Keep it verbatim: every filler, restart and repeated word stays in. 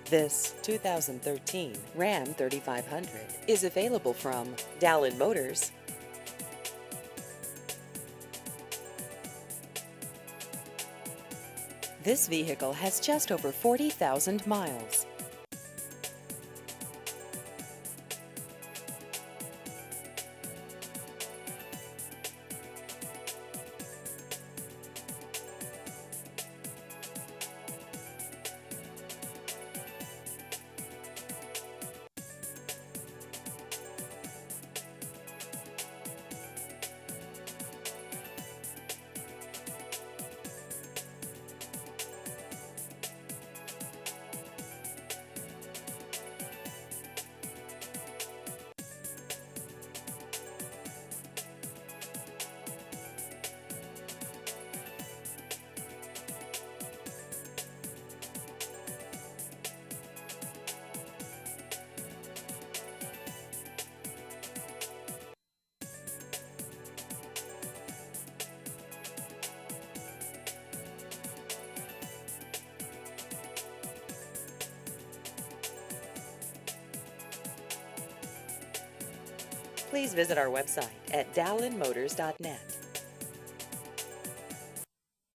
This two thousand thirteen Ram thirty-five hundred is available from Dallin Motors. This vehicle has just over forty thousand miles. Please visit our website at dallin motors dot net.